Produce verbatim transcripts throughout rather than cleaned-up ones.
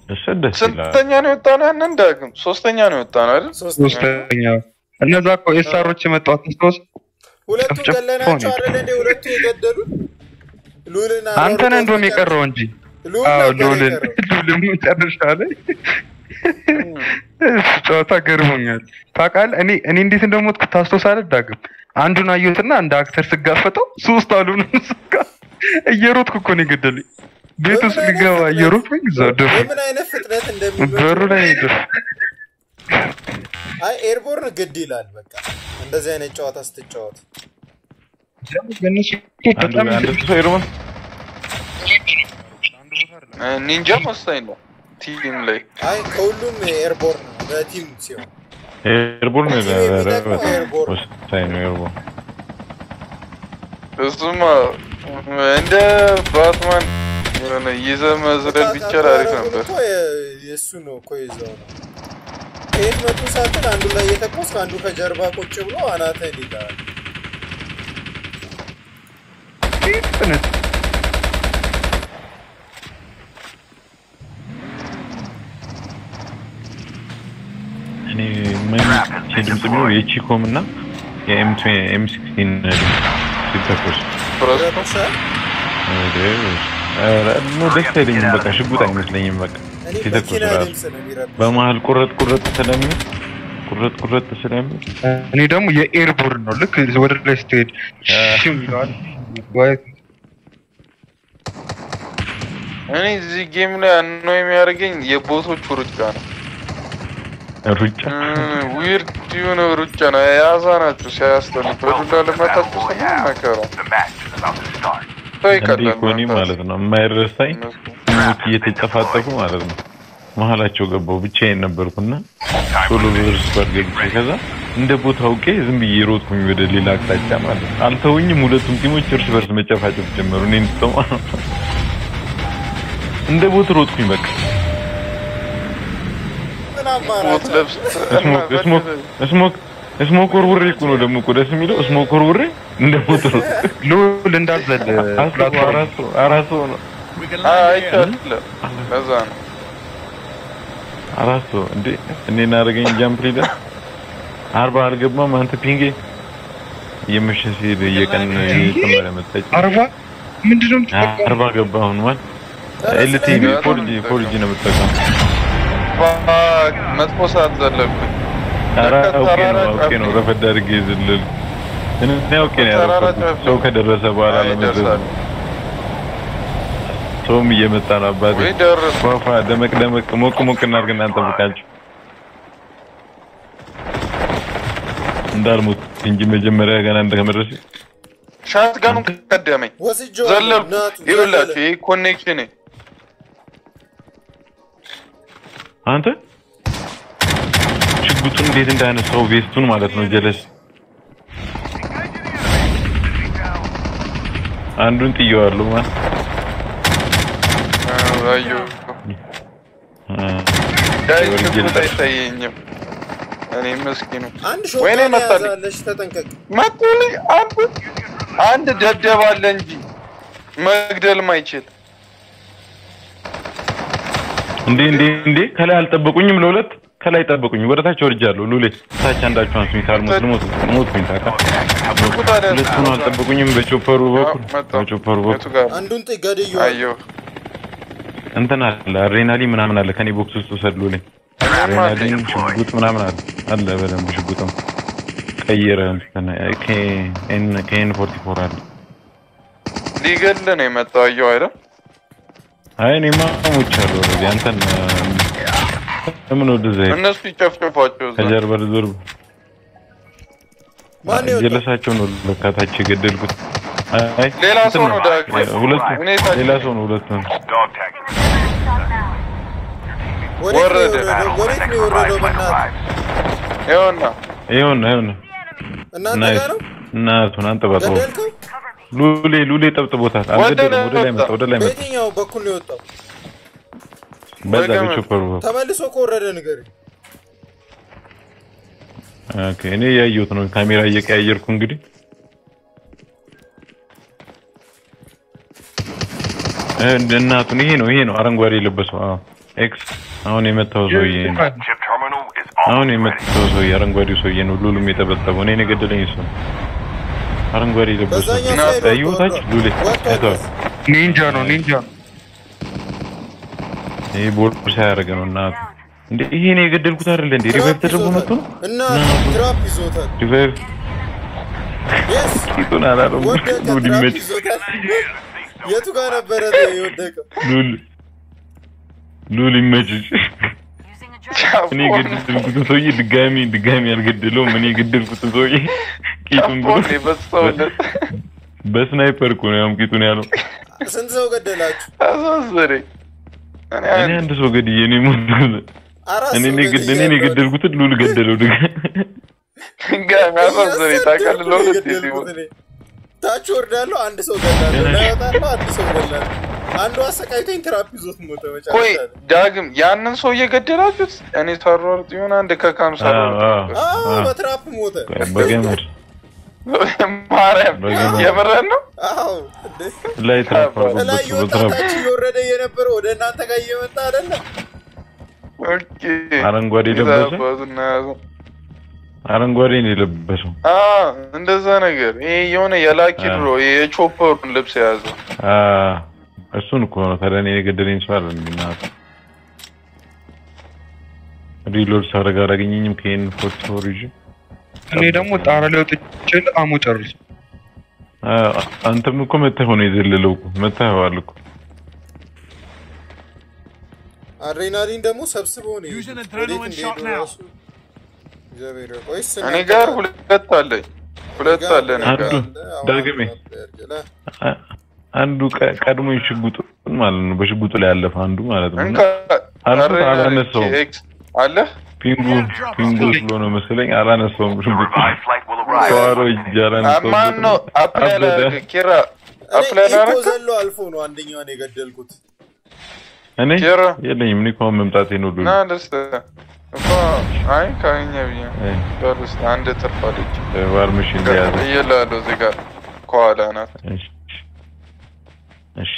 እሰደስ ይላል ሶስተኛ ነው የወጣው ያንን እንዳግም ሶስተኛ ነው የወጣው አይደል ሶስተኛ እነዛ እኮ ኤስአሮች የመጣው ተስቶስ ሁለቱ ገለናቸው አይደል እንደ ሁለቱ የገደሉ ሉልና አንተ ነህ እንደውም የቀረው እንጂ አዎ ሉልን ሉልን ተጨርሻለ ጨዋታ ገርሞኛል ታውቃለህ እኔ እኔ እንዴት እንደሞትኩ ታስታውሳለህ ዳግም አንዱን አየሁትና እንደ አክተር ስጋፈጠው ሶስት አሉን ስጋ እየሮጥኩ እኮ ነው የገደለኝ ቤት ውስጥ ሊገባ እየሮጥኩኝ ዘደፍ ምን አይነት ፍጥነት እንደሚመጣ በሩ ላይ ይደር አይ ኤርቦርን ግድ ይላል በቃ እንደዚህ አይነት ጨዋታ ስትጫወት ገነሽ በጣም ኤርቦን ኒንጃ መሰለኝ ነው ቲም ላይ አይ ከሁሉም ኤርቦርን በቲም ሲሆን ኤርቦርን ነው ኤርቦርን ሳይን ኤርቦርን እሱማ እንደ ባትማን የሆነ ይዘመዝረል ቢቻል አሪፍ ነበር የሱ ነው እኮ ይዘው ነው ከየት መጡ ሳትል አንዱ ላይ የተቆስክ አንዱ ከጀርባ ቁጭ ብሎ አናተን ይላል ፍጥነት እኔ ምን ሲድምጽ ነው የቺኮም እና የኤም ኤም ሲክስቲን ሲተኮስ ፕሮሰስ አረ ነው ደስ አይለኝም በቃ ሽጉጥ አይመስለኝም በቃ ሲተኮስ ራሱ በመሃል ቁርጥ ቁርጥ ስለሚል ቁርጥ ቁርጥ ስለሚል እኔ ደግሞ የኤርቦርን ነው ልክ ወደ ላይ ስትሄድ ሽም ይላል ወይ እኔ እዚህ ጌም ላይ ነው የሚያደርገኝ የቦቶቹ ሩጫ ነው ሩጫ ዊርድ የሆነ ሩጫ ነው ያዛናችሁ ሲያስተሉ በዱላ ለማታችሁ ሰማከራ ታይካለህ ኮኒ ማለት ነው የማይረሳኝ ሙት እየተጨፋጠፉ ማለት ነው መሃላቸው ገባው ብቻዬን ነበርኩና ቶሎ ብርስ በርገግ ከዛ እንደ ቦታው ቄ ዝም ብዬ ሮጥኩኝ ወደ ሌላ አቅጣጫ ማለት ነው አልተውኝም ሁለቱም ቲሞች እርስ በርስ መጨፋጨፍ ጀመሩ እኔን ተማ እንደ ቦት ሮጥኩኝ በቃ ስሞክ ስሞክ ስሞክ ስሞክ ወርውሬ እኮ ነው ደግሞ እኮ ደስ የሚለው ስሞክ ወርውሬ እንደ ቦት ነው ሉል እንዳዘለ አራሱ አራሱ ነው አይ ታለ ለዛ ነው አራሱ እንዴ እኔና አረገኝ ጃምፕ ሊደር አርባ አልገባም አንተ ፒንጌ የምሽ ሲል የቀን ተመረ መጣች አርባ ምንድነው አርባ ገባው ነው ማለት ኤልቲ ፎርጂ ፎርጂ ነው መጣው መጥፎ ሰዓት ዘለብኝ አራ ኦኬ ነው ኦኬ ነው ረፈድ አድርጌ ዝልል እኔ ኦኬ ነው ያለው ሰው ከደረሰ በኋላ ለመዘዝ ቶም እየመጣ ነው አባቴ ፋፋ ደመቅ ደመቅ ሞቅ ሞቅ እናርግና አንጠብቃችሁ እንዳልሞት እንጂ መጀመሪያ ገና እንደከመረስ ሻትጋኑ ቀደመኝ ዘለል ይኸውላችሁ ይሄ ኮኔክሽን አንተ ሽጉጡን እንዴት እንዳነሳው ቬስቱን ማለት ነው ጀለስ አንዱን ጥየዋለሁ ማለት አዩ ዳይ ሽጉጥ አይታየኝም እኔ መስኪኑ ወይኔ መጣልሽ ተጠንቀቅ መጣልኝ አንድ አንድ ደደብ አለ እንጂ መግደል ማይችል እንዴ እንዴ እንዴ ከላይ አልጠበቁኝም ለሁለት ከላይ ጠበቁኝ ወደታች ወርጃለሁ ሉሌ ታች አንዳችሁ አንስሚታል ሙስሊሞት ሞትኩኝ ታካ ለቱን አልጠበቁኝም በቾፐሩ በኩል በቾፐሩ በኩል አንዱን ጥጋደዩ አዮ እንተና አለ አሬናሊ ምናምን አለ ከኔ ቦክስ ውስጥ ወሰድሉልኝ አሬናሊ ሽጉጥ ምናምን አለ አለ በደንብ ሽጉጥም ቀየረ እንተና ኤ ኤን ኤን ፎርቲ ፎር አለ ሊገል ነው የመጣው አየው አይደል አይ እኔማ ሞቻለሁ ወዲያ አንተን ምን ወደ ዘይ እነሱ ይጨፍጨፋቸው ከጀርባ ዙርብ ማን ነው የለሳቸው ነው ለካታች ገደልኩት አይ ሌላ ሰው ነው ዳግ ሁለት ሌላ ሰው ነው ሁለት ነው ወረደ ወሬት ነው ወረደው በእናት ይኸውና ይኸውና ይኸውና እናንተ ጋር ነው እናቱን አንተ ባጠው ሉሌ ሉሌ ጠብጥቦታል አልገደለም ወደ ላይ መጣ ወደ ላይ መጣ በየትኛው በኩል ነው የወጣው በዛ በቾፐሩ ተመልሶ ከወረደ ነገር ኦኬ እኔ ያየሁት ነው ካሜራ እየቀያየርኩ እንግዲህ እንደ እናቱን ይሄ ነው ይሄ ነው አረንጓዴ የለበሰው አዎ ኤክስ አሁን የመጣው ሰውዬ አሁን የመጣው ሰውዬ አረንጓዴው ሰውዬ ነው ሉሉም የተበጠበው እኔ ነገደለኝ እሱ አረንጓዴ ለበሰ አይወታች ሉሌ አይተው ኒንጃ ነው ኒንጃ ይሄ ቦርሳ ያደረገ ነው እና እንዴ ይሄ ነው የገደልኩት አይደል እንዴ ሪቫይቭ ተደርጎ መጥቶ ነው እና ትራፕ ይዞታል ሪቫይቭ yes ኪቱን አላለም ሉል ይመች የቱ ጋር ነበረ የወደቀው ሉል ሉል ይመች እኔ ገደልኩት ሰውዬ ድጋሚ ድጋሚ አልገደለው ምን የገደልኩት ሰውዬ ኪቱን ብሎ በስናይፐር እኮ ነው ኪቱን ያለው ስንት ሰው ገደላችሁ አሳዘረ እኔ አንድ ሰው ገድዬ ነው ሞት እኔ እኔ ገደለኝ እኔ ገደልኩት ሉል ገደለው ድጋ አሳዘረ ታከለ ለሁለት ይሲው ታች ወርዳለሁ አንድ ሰው ገደላለው ለያታለው አንድ ሰው ገደላለው አንዱ አሰቃይቶኝ ትራፕ ይዞት ሞተ መጫወት ቆይ ዳግም ያንን ሰው እየገደላችሁት እኔ ታሯርጥ ይሆን አንድ ከካምሳ አዎ በትራፕ ሞተ በገመድ ማርያም የበረን ነው አዎ ላይ ትራፕ ላይ ወጣታች ይወረደ የነበረው ወደ እናንተ ጋር እየመጣ አይደለ ኦኬ አረንጓዴ ለበሰ አረንጓዴ ነው የለበሰው አዎ እንደዛ ነገር ይሄ የሆነ የላኪ ድሮ የቾፐሩን ልብስ ያዘው አዎ እሱን እኮ ነው ታዲያ እኔ የገደለኝ ሰው አይደል እና ሪሎድ ሳረጋ አላገኘኝም ከእኔ ፎቶ ሪጅ እኔ ደግሞ ጣራ ላይ ወጥቼ አሞ ጨርስ አንተም እኮ መተህ ሆነ ይዘልለው እኮ መተህዋል እኮ አድሬናሊን ደግሞ ሰብስበው ነው እኔ ጋር ሁለት አለኝ ሁለት አለኝ አንዱ ዳግሜ አንዱ ቀድሞ ይሽጉጡ ማለት ነው በሽጉጡ ላይ ያለፈ አንዱ ማለት ነው አንዱ አላነሳው አለ ፒንጉ ፒንጉ ብሎ ነው መሰለኝ አላነሳውም ሽጉጡ ሷሮ ይጃላን አማን ነው አፕላላ ኪራ አፕላላ ዘሎ አልፎ ነው አንደኛው ነው የገደልኩት እኔ የለኝም እኔ ኮም መምጣቴ ነው ዱል ና ደስታ እኮ አይ ካኛ ቢያ ደርስ አንድ ተርፋለች ዋርምሽን ያዘ ይላል እዚህ ጋር ኳላ ናት እሺ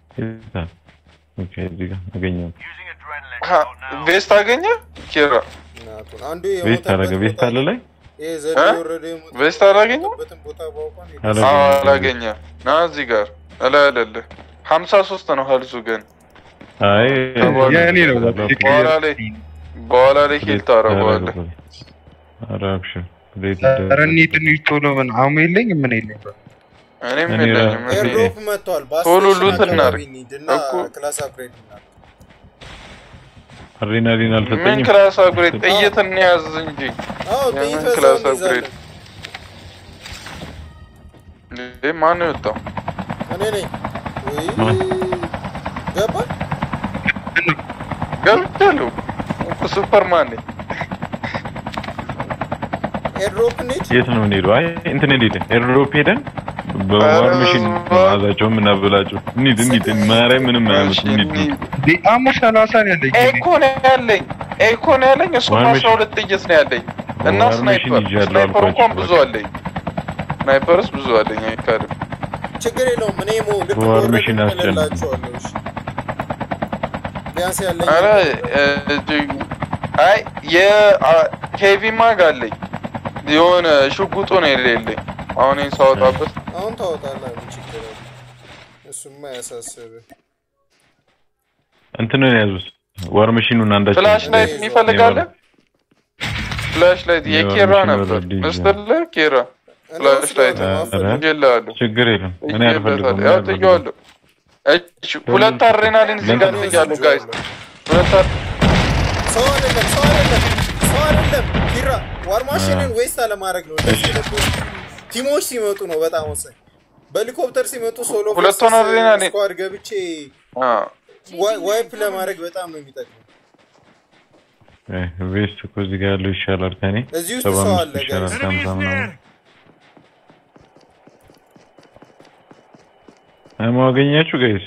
ኦኬ እዚጋ አገኘው ቬስት አገኘ ኪራ አንዱ ቬስት አረገ ቬስት አለ ላይ ይሄ ዘዴ ወረደ ቬስት አላገኘ አዎ አላገኘ ና እዚህ ጋር አላላለ ሃምሳ ሶስት ነው ሀልሱ ግን አይ ያኔ ነው በኋላ ላይ በኋላ ላይ ሂል ታረጋለህ አራብሽ ረኒት ኒቶሎ ምን አሜለኝ ምን ይለኝ እኔም የለኝም ኤርዶፕ መጥቷል ቶሎ ሉት እናርግ እኮ ክላስ አፕግሬድ እናርግ አድሬናሊን አልሰጠኝም ምን ክላስ አፕግሬድ ጥይት እንያዝ እንጂ አዎ ጥይት ክላስ አፕግሬድ ለምን ማን ነው እኔ ነኝ ወይ ገባ ገብቻለሁ ሱፐርማን ነኝ ኤርዶፕ ነኝ የት ነው የምንሄደው አይ እንትን እንዴት ኤርዶፕ ሄደን በዋርምሽን ማዛቸው ምን አብላቸው እንዴት እንዴት ማርያም ምንም አይመስል እንዴት ዲአሞ ሰላሳ ነው ያለኝ ኤኮ ነው ያለኝ ኤኮ ነው ያለኝ እሱ አስራ ሁለት ጥይት ነው ያለኝ እና ስናይፐር ስናይፐር እንኳን ብዙ አለኝ ስናይፐርስ ብዙ አለኝ አይካድ ችግር የለውም እኔ ሞ ልክ ዋርምሽን አስጨላቸው እሺ ቢያንስ ያለኝ አረ አይ የሄቪ ማግ አለኝ የሆነ ሽጉጡ ነው የሌለኝ አሁን እንሳውጣበት አሁን ታውጣለህ ችግር እሱማ ያሳስብ እንትን ነው ያዙት ዋርምሽኑን አንዳች ፍላሽ ላይት ይፈልጋል ፍላሽ ላይት የኬራ ነበር መስተለ ኬራ ፍላሽ ላይት ይላል ችግር የለም እኔ አልፈልግም ያው ትይዋለሁ እሺ ሁለት አድሬናሊን ዝጋት ይያሉ ጋይስ ሁለት ሰው አይደለም ሰው አይደለም ሰው አይደለም ኪራ ዋርማሽንን ዌስት አለማድረግ ነው ቲሞች ሲመጡ ነው በጣም ወሳኝ በሄሊኮፕተር ሲመጡ ሶሎ ሁለቱን አድሬናሊን ስኳድ ገብቼ አ ዋይፕ ለማድረግ በጣም ነው የሚጠቅመው እ ዌስት እኮ እዚህ ጋር ያለው ይሻላል ከኔ እዚህ ውስጥ ሰው አለ ጋይስ አማገኛችሁ ጋይስ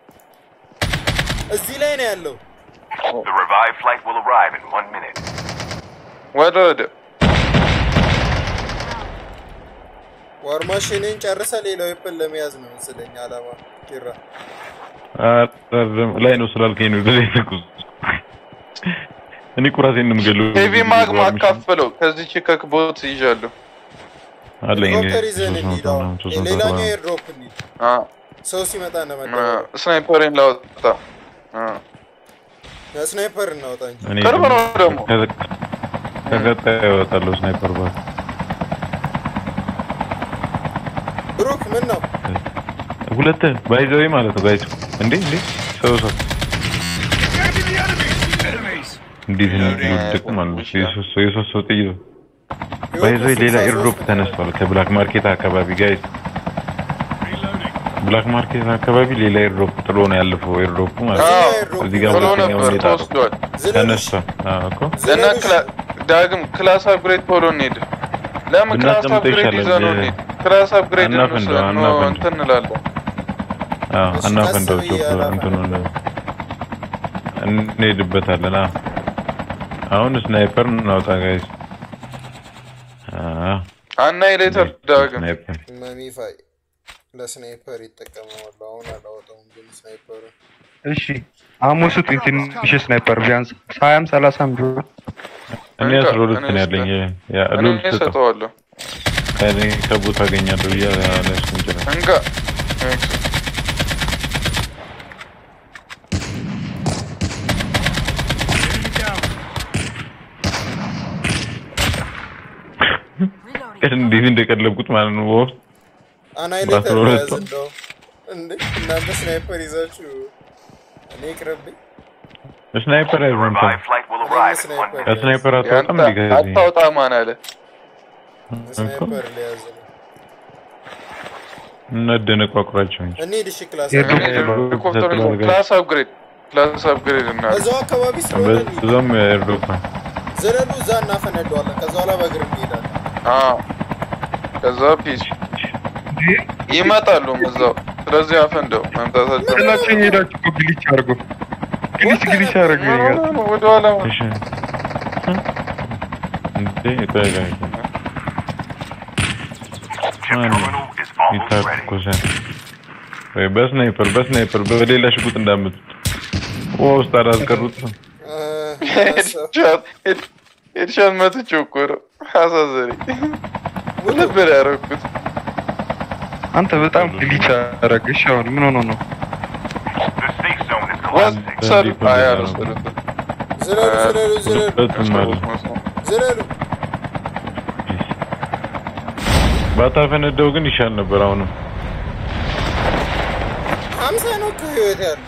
እዚህ ላይ ነው ያለው The revived flight will arrive in one minute. ወደ ወደ ዋርማሽንን ጨርሰ ሌላው ይፈል ለመያዝ ነው መሰለኝ አላማ ኪራ ላይ ነው ስላልከኝ ነው ደሬ ተኩስ እኔ ኩራሴን ነው የምገለው ሄቪ ማግማ ካፈለው ከዚህ ቼክ ቦት ይዣለሁ አለኝ ሌላኛው ኤርድሮፕ እንዴ አ ሰው ሲመጣ ነው መጣ ስናይፐርን ላውጣ አ ስናይፐር እናውጣ እንጂ ከርበሮ ደግሞ ከገጠ ወጣለው ስናይፐር ባ ብሩክ ምን ነው ሁለት ባይዘይ ማለት ነው ጋይስ እንዴ እንዴ ሰው ሰው እንዴ ነው ማለት ነው ሰው ሰው ሰው ጥዩ ባይዘይ ሌላ ኤርድሮፕ ተነስቷል ከብላክ ማርኬት አካባቢ ጋይስ ብላክ ማርኬት አካባቢ ሌላ ኤርድሮፕ ጥሎ ነው ያለፈው ኤርድሮፕ ማለት ነው እዚህ ጋር ሁለተኛው ሁኔታ ተነሳ አኮ ዘናክላ ዳግም ክላስ አፕግሬድ ፖሎ እንሂድ ለምን ክላስ አፕግሬድ ይዘን ነው ክላስ አፕግሬድ ነው እንትን እንላለን አዎ እና ፈንዳው እንትን ነው እንሄድበታለን አሁን ስናይፐር እናውጣ ጋይስ አዎ አናይሌተር ዳግም ማሚፋይ ለስናይፐር ይጠቀማል አሁን አላወጣውም ግን ስናይፐር እሺ አሙሱት ትንሽ ስናይፐር ቢያንስ ሃያም ሰላሳም ቢሆን እኔ አስራ ሁለት ነው ያለኝ ያ ሉል ተሰጠዋለሁ ከኔ ከቦታ አገኛለሁ ያ ለስም ጀራ እንጋ እንዴት እንደቀለብኩት ማለት ነው ወፍ አናይሌተር ያዘንደው እንዴ እናንተ ስናይፐር ይዛችሁ እኔ ቅርብኝ ስናይፐር አይሆንም ስናይፐር አታውጣም ዲጋዚ አታውጣ ማን አለ ስናይፐር ሊያዝ ነደነ ቋቁራቸው እንጂ እኔ ዲሽ ክላስ ክላስ አፕግሬድ ክላስ አፕግሬድ እና እዛው አካባቢ ስለሆነ እዛም ኤርዶፓ ዘረሉ እዛ እናፈነደዋለን ከዛ በኋላ በእግር እንሄዳለን አዎ ከዛ ፒስ ይመጣሉ እዛው ስለዚህ አፈንደው መምጣታቸው ስለዚህ ሄዳችሁ ግሊች አርጉ ግሊች ግሊች አርጉ ይላል ወደ ኋላ እሺ እንዴ ታጋ ይታኮሰ ወይ በስናይፐር በስናይፐር በሌላ ሽጉጥ እንዳምጥ ወውስጥ አራስቀሩት እርሻን መጥቼው እኮ ነው አሳዘሪ ነበር ያደረኩት አንተ በጣም ግሊች አረግሽ አሁን ምን ሆኖ ነው ወሰድ አያረስ ዘረሉ ዘረሉ ዘረሉ ዘረሉ ባታፈነደው ግን ይሻል ነበር አሁንም ሃምሳ ነው ከህይወት ያለው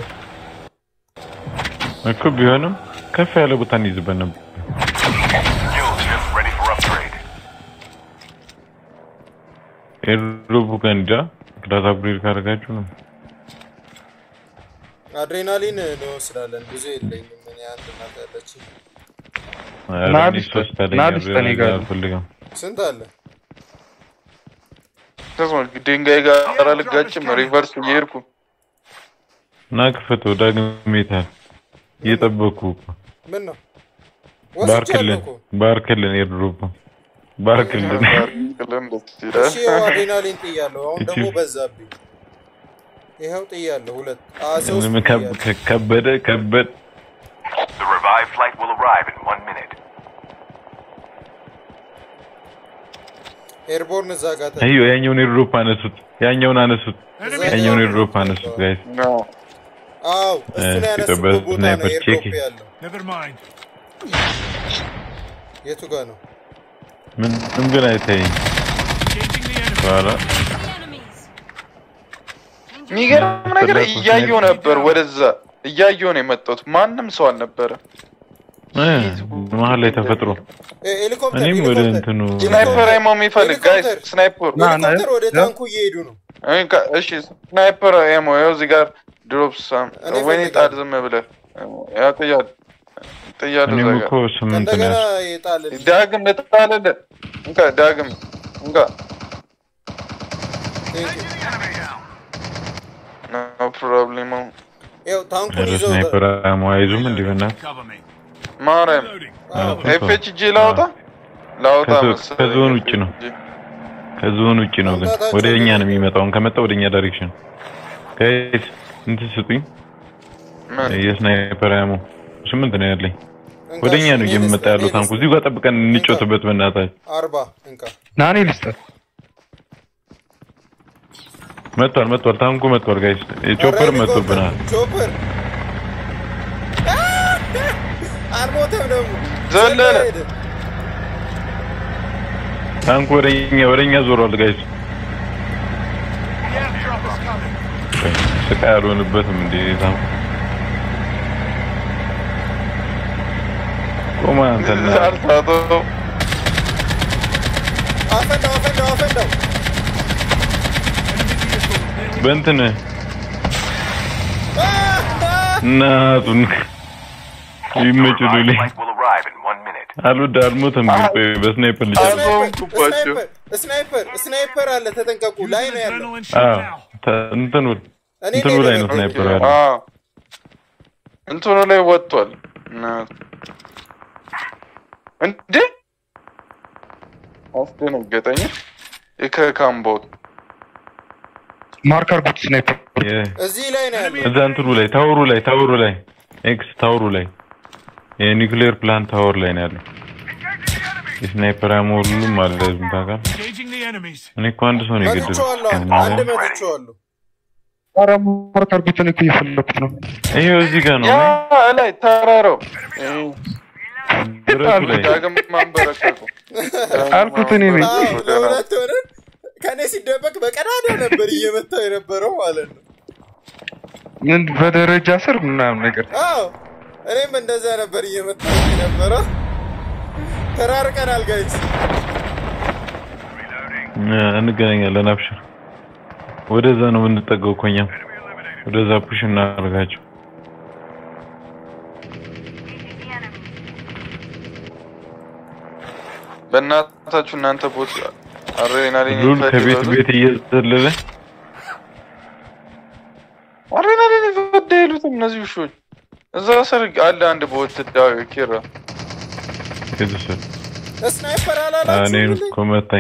እኮ ቢሆንም ከፍ ያለ ቦታ እንይዝበት ነበር ኤርዶፕ ገንዳ ክላስ አፕግሬድ ካደረጋችሁ ነው አድሬናሊን ነው ስላለን ብዙ የለኝም ምን ያንተ ማታለች ናዲስ ናዲስ ተኒጋ ስንት አለ ተስማል ድንጋይ ጋር አልጋጭም ሪቨርስ እየሄድኩ ናክፈቶ ዳግሜታ እየጠበኩ ምን ነው ባርክልን ባርክልን ኤርዶፕ ባርክልን እሺ አድሬናሊን ጥያለሁ አሁን ደግሞ በዛብኝ ይሄው ጥያለሁ ሁለት አሶስ ከበደ ከበደ The revived flight will arrive in one minute. ኤርቦርን ዛጋታ አዩ ያኛውን ኤርዶፕ አነሱት ያኛውን አነሱት ያኛውን ኤርዶፕ አነሱት ጋይስ አው እሱን ያነሱት ቦታ ነው ኤርዶፕ ያለው never mind የቱ ጋር ነው ምን ምን ግን አይተኝ ባላ ሚገርም ነገር እያየው ነበር ወደዛ እያየው ነው የመጣሁት ማንም ሰው አልነበረ መሀል ላይ ተፈጥሮ ሄሊኮፕተር እኔም ወደ እንትኑ ስናይፐር አይሞ የሚፈልግ ጋይስ ስናይፐር ሄሊኮፕተር ወደ ታንኩ እየሄዱ ነው እሺ ስናይፐር አይሞ ያው እዚህ ጋር ድሮፕስ ወይኔ ጣል ዝም ብለህ ያው ጥያት ጥያት እኔም እኮ ስምንት ነው ዳግም ለጣለለ እንካ ዳግም እንካ no problem ያው ታንኩን ይዘው ስናይፐር አይሞ አይዙም እንዲበና ማረም ኤፍኤችጂ ላውጣ ላውጣ ከዞን ውጪ ነው ከዞን ውጪ ነው ግን ወደኛ ነው የሚመጣው ከመጣ ወደኛ ዳይሬክሽን ጋይስ እንትን ስጡኝ የስናይፐር ያሙ ስምንት ነው ያለኝ ወደኛ ነው እየመጣ ያለው ታንኩ እዚህ ጋር ጠብቀን እንጮትበት በእናታችን አርባ እንካ ናኔ ልስጥ መጥቷል መጥቷል ታንኩ መጥቷል ጋይስ ቾፐር መጥቶብናል ቾፐር አልሞተም ደግሞ ዘለለ ታንኩ ወደኛ ወደኛ ዞሯል ጋይስ ስቃይ አልሆነበትም እንዴ ታንኩ ቆማ አንተና ዛርታቶ አፈንዳው አፈንዳው አፈንዳው በእንትን እናቱን ይመችሉልኝ አልወድ አልሞተም ግን በስናይፐር ልጅ አልሞቱባቸው ስናይፐር ስናይፐር አለ ተጠንቀቁ ላይ ነው ያለው አዎ እንትኑ እንትኑ ላይ ነው ስናይፐር አለ አዎ እንትኑ ላይ ወጥቷል እንዴ አስደነገጠኝ የከካምቦት ማርከር ጉት ስናይፐር እዚህ ላይ ነው ያለው እዛ እንትኑ ላይ ታወሩ ላይ ታወሩ ላይ ኤክስ ታወሩ ላይ የኒውክሌር ፕላንት ታወር ላይ ነው ያለው ስናይፐር አሞሉም አለ ዝምታጋ እኔ እኮ አንድ ሰው ነው የገደለው አንድ መጥቼዋለሁ ኧረ ማርከር ጉት ነው እየፈለኩት ነው ይሄው እዚህ ጋር ነው ያ ላይ ተራራው ድረሱ ላይ ዳግም ማንበረከኩ አልኩት እኔ ነኝ ለሁለት ሆነን ከኔ ሲደበቅ በቀዳዳ ነበር እየመታው የነበረው ማለት ነው ምን በደረጃ ስር ምናምን ነገር አዎ እኔም እንደዛ ነበር እየመታው የነበረው ተራርቀናል ጋይስ እንገናኛለን አብሽር ወደዛ ነው የምንጠጋው ኮኛም ወደዛ ፑሽ እናደርጋቸው በእናታችሁ እናንተ ቦት አሬናሊን ሉል ከቤት ቤት እየዘለለ አሬናሊን ይፈደሉት እነዚህ ውሾች እዛ ስር አለ አንድ ቦት ዳኪራ ከዚህ ስናይፐር አላላችሁ እኔ ኮመታይ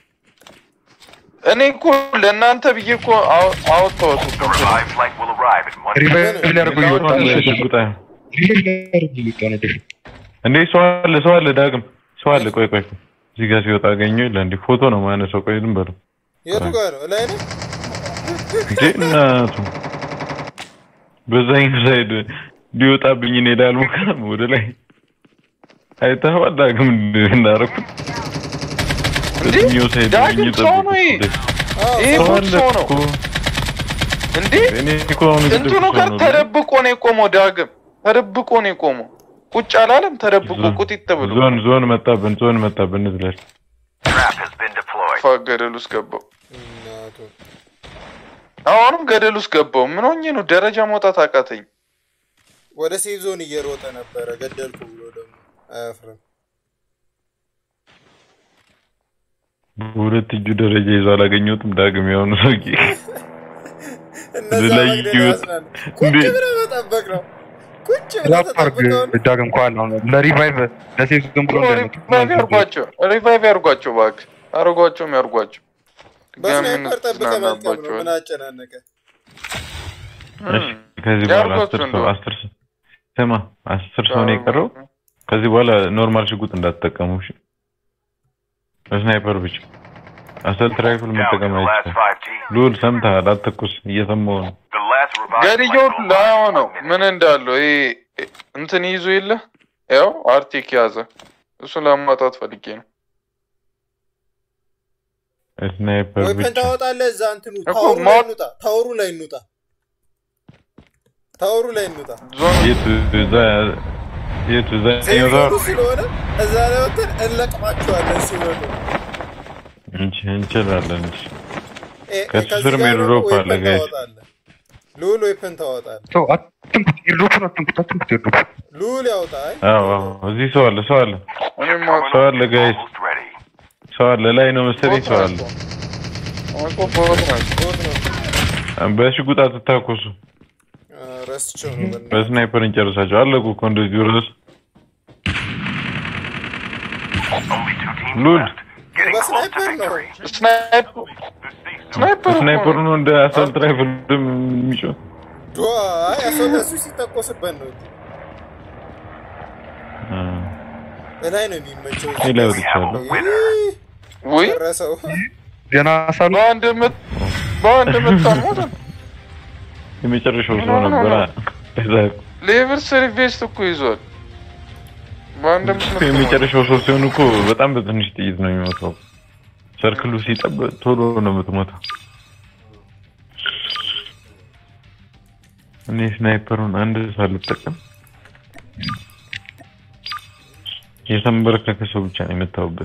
እኔ እኮ ለእናንተ ብዬ እኮ አወጣሁት እኮ ሪቫይቭ ሊያደርጉ ይወጣል ሽጉጣ ሪቫይቭ ሊያደርጉ ይወጣል እንዴ ሰው አለ ሰው አለ ዳግም ሰው አለ ቆይ ቆይ እዚህ ጋር ሲወጣ አገኘው ይላል እንዴ ፎቶ ነው ማለት ሰው ቆይ ድንበሩ የቱ ጋር ነው ላይ ነው ጀናቱ በዛኝ ሳይድ ሊወጣብኝ እንሄዳል ሙከራ ወደ ላይ አይተኸው ዳግም እንዳረኩት እንዴ ዳግም ሰው ነው ይሄ ሰው ነው እንዴ እኔ እኮ ነው እንትኑ ጋር ተደብቆ ነው የቆመው ዳግም ተደብቆ ነው የቆመው ቁጭ አላለም ተደብቆ ቁጥጥ ብሎ ዞን ዞን መጣብን ዞን መጣብን ዝለል ገደል ውስጥ ገባው አሁንም ገደል ውስጥ ገባው ምን ሆኜ ነው ደረጃ መውጣት አቃተኝ ወደ ሴቭ ዞን እየሮጠ ነበር ገደልኩ ብሎ ደግሞ አያፍርም ሁለት እጁ ደረጃ ይዞ አላገኘሁትም ዳግም ያውኑ ሰውዬ እነዛ ለይዩት ቁጭ ብሎ መጠበቅ ነው ቁጭ ብሎ ተጠብቀው ዳግም ኳል ነው ለሪቫይቭ ለሴቭ ዞን ብሎ ሪቫይቭ ያርጓቸው ሪቫይቭ ያርጓቸው ባክ አርጓቸው የሚያርጓቸው በስናይፐር ጠብቀህ መልቀም ነው ምን አጨናነቀ እሺ ከዚህ በኋላ አስር ሰው አስር ሰው ተማ አስር ሰው ነው የቀረው ከዚህ በኋላ ኖርማል ሽጉጥ እንዳትጠቀሙ እሺ ስናይፐር ብቻ አሰልት ራይፍል መጠቀም አይቻልም ሉል ሰምተሃል አትኩስ እየሰማሁ ነው ገሪጆ ላው ነው ምን እንዳለው ይሄ እንትን ይዞ የለ ያው አርቲክ ያዘ እሱ ለማጣት ፈልጌ ነው ስናይፐር ወይ ፈንታወጣለህ እዛ እንትኑ ታወሩ ላይ እንውጣ ታወሩ ላይ እንውጣ ታወሩ ላይ እንውጣ የት እዛ የት እዛ ይወጣ ስለሆነ እዛ ላይ ወጥተን እንለቅማቸዋለን ሲወጡ እንቺ እንችላለን እሺ ከስር ሜድሮፕ አለ ጋይስ ሉል ዌፐን ታወጣለህ ሰው አትንኩት ይሮፉን አትንኩት አትንኩት ይሮፉ ሉል ያውጣይ አዎ እዚህ ሰው አለ ሰው አለ ሰው አለ ጋይስ ሰው አለ ላይ ነው መሰለኝ ሰው አለ በሽጉጥ አትታኮሱ ረስቸው ነው በስናይፐር እንጨርሳቸው አለቁ እኮ እንደዚህ ድረስ ሉል በስናይፐር ነው ስናይፐር ስናይፐር ነው እንደ አሰልት ራይፍል የሚጮህ ዱአ ያሰለሱ ሲተኮስበት ነው እላይ ነው የሚመቸው ይላው ይችላል ወይ ረሰው ገና ሳሉ ባንድ ምት ባንድ ምታሞት የመጨረሻው ሰው ነበር ሌቨል ሰርቪስ እኮ ይዟል ባንድ ምት የመጨረሻው ሰው ሲሆን እኮ በጣም በትንሽ ጥይት ነው የሚሞተው ሰርክሉ ሲጠብ ቶሎ ነው የምትሞተው እኔ ስናይፐሩን አንድ ሳልጠቀም የተንበረከከ ሰው ብቻ ነው የምታውበት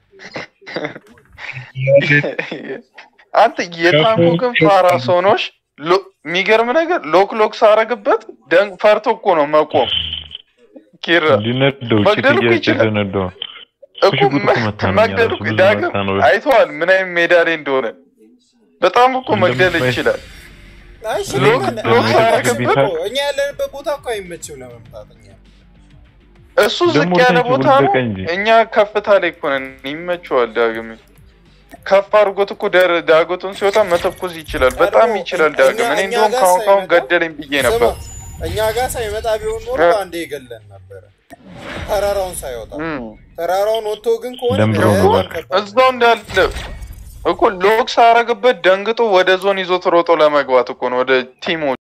አንተ የታንኩ ግን ፋራ ሶኖሽ ሚገርም ነገር ሎክ ሎክ ሳረግበት ደንግ ፈርቶ እኮ ነው መቆም ኪራ ዲነዶ ቺቲያቸደነዶ እኮ መግደሉ ዳግም አይቷል ምን አይነት ሜዳ ላይ እንደሆነ በጣም እኮ መግደል ይችላል አይሽ ሎክ ሎክ ሳረግበት እኛ ያለንበት ቦታ እኮ አይመችም ለመምጣትኛ እሱ ዝቅ ያለ ቦታ ነው እኛ ከፍታ ላይ እኮ ነን ይመችዋል ዳግም ከፍ አድርጎት እኮ ዳጎቱን ሲወጣ መተኮስ ይችላል በጣም ይችላል ዳግም እኔ እንደውም ካውን ካውን ገደለኝ ብዬ ነበር እኛ ጋር ሳይመጣ ቢሆን ኖሮ አንዴ ይገለን ነበር ተራራውን ሳይወጣ ተራራውን ወጥቶ ግን ኮን እዛው እንዳለ እኮ ሎክ ሳረግበት ደንግጦ ወደ ዞን ይዞት ሮጦ ለመግባት እኮ ነው ወደ ቲሙ